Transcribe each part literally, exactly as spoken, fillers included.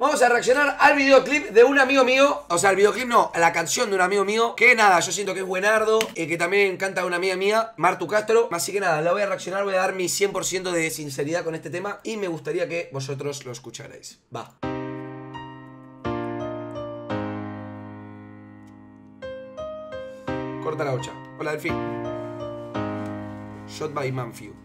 Vamos a reaccionar al videoclip de un amigo mío. O sea, el videoclip no, a la canción de un amigo mío. Que nada, yo siento que es buenardo, eh, que también canta una amiga mía, Martu Castro. Así que nada, la voy a reaccionar, voy a dar mi cien por ciento de sinceridad con este tema. Y me gustaría que vosotros lo escucharais. Va. Corta la ocha. Hola, Delfín. Shot by Manfiu.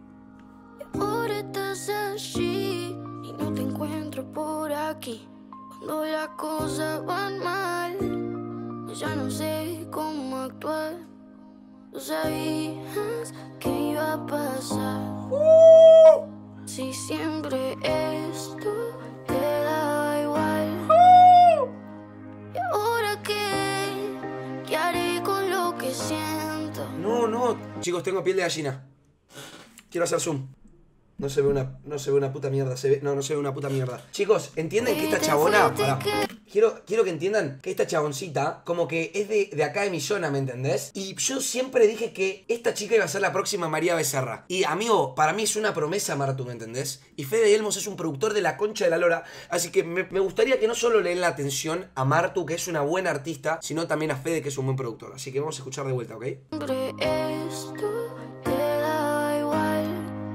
Ahora estás allí y no te encuentro por aquí. Cuando las cosas van mal, ya no sé cómo actuar. Tú sabías que iba a pasar. uh. Si siempre esto te daba igual. uh. ¿Y ahora qué? ¿Qué haré con lo que siento? No, no, chicos, tengo piel de gallina. Quiero hacer zoom. No se ve una, no se ve una puta mierda, se ve, no, no se ve una puta mierda. Chicos, ¿entienden que esta chabona? Pará. Quiero, quiero que entiendan que esta chaboncita como que es de, de acá de mi zona, ¿me entendés? Y yo siempre dije que esta chica iba a ser la próxima María Becerra. Y amigo, para mí es una promesa, Martu, ¿me entendés? Y Fede Elmos es un productor de la concha de la lora. Así que me, me gustaría que no solo le den la atención a Martu, que es una buena artista, sino también a Fede, que es un buen productor. Así que vamos a escuchar de vuelta, ¿ok? Siempre esto te da igual.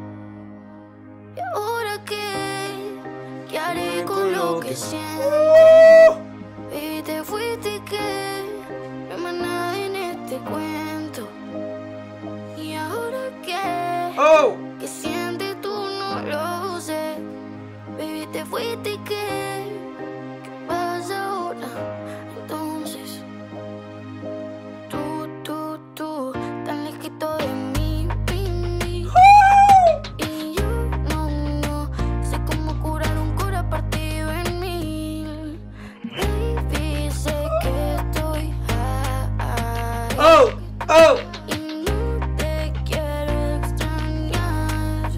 ¿Y ahora qué? ¿Qué haré con lo que siento? Y te fuiste y que no hay más nada en este cuento. ¿Y ahora qué? ¡Oh! ¿Qué sientes tú? No lo sé. Baby, te fuiste y que ¿qué pasa ahora? Entonces tú, tú, tú tan lejito de mí, mí, mí. Y yo no, no sé cómo curar un cora partido en mil. Baby, sé que estoy high. ¡Oh! ¡Oh! Y no te quiero extrañar.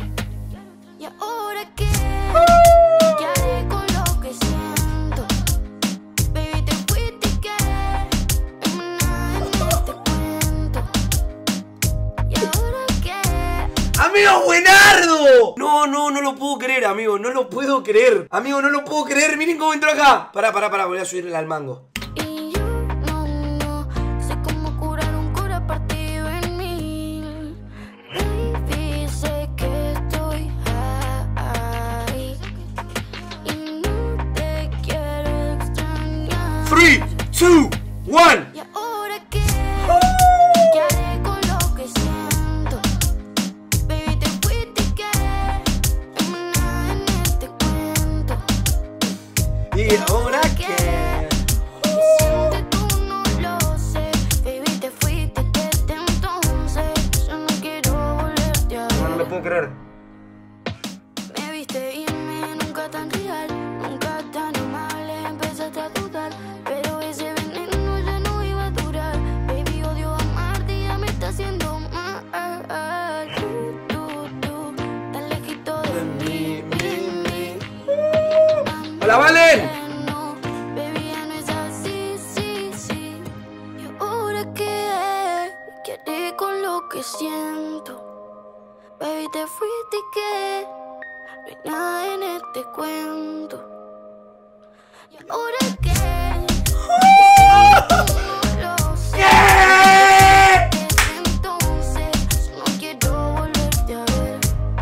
¿Y ahora qué? ¿Qué haré con lo que siento? Baby, te fuiste y que no hay nada en este cuento. ¿Y ahora qué? ¡Amigo, buenardo! No, no, no lo puedo creer, amigo. No lo puedo creer. Amigo, no lo puedo creer. Miren cómo entró acá. Pará, pará, pará. Voy a subirle al mango. Y yo no, no sé cómo curar un cora partido en mil. Baby, sé que estoy high. Y no te quiero extrañar. three, two, one. ¿Y ahora qué? ¿Qué haré con lo que siento? Baby, te fuiste y que no hay más nada en este cuento. ¿Y ahora qué? ¿Qué sientes tú? No lo sé. Baby, te fuiste desde entonces. Yo no quiero volverte a No, no lo ver. puedo creer. Me viste irme, nunca tan real, nunca tan amable. Empezaste a dudar, pero ese veneno ya no iba a durar. Baby, odio amarte y ya me está haciendo mal. Tú, tú, tú, tan lejito de mí, mí, mí. ¡Hola, Valen! No, baby, ya no es así, sí, sí. ¿Y ahora qué? ¿Qué haré con lo que siento? Baby, te fuiste y que no hay nada en este cuento. ¿Y ahora qué? No lo sé. Desde entonces no quiero volverte a ver.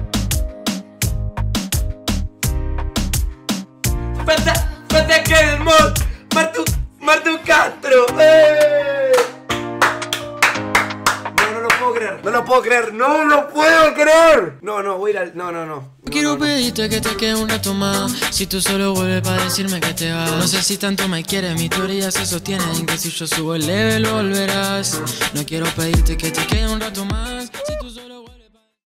¡Falta! ¡Falta que el mod! ¡Martu! ¡Martu Castro! ¡Eh! No, no lo puedo creer. No lo puedo creer. ¡No lo puedo creer! No, no, voy a ir al... No, no, no. No, Quiero no, no. pedirte que te quede un rato más. Si tú solo vuelves para decirme que te vas. No sé si tanto me quieres, mi teoría se sostiene en que si yo subo el level volverás. No quiero pedirte que te quede un rato más. Si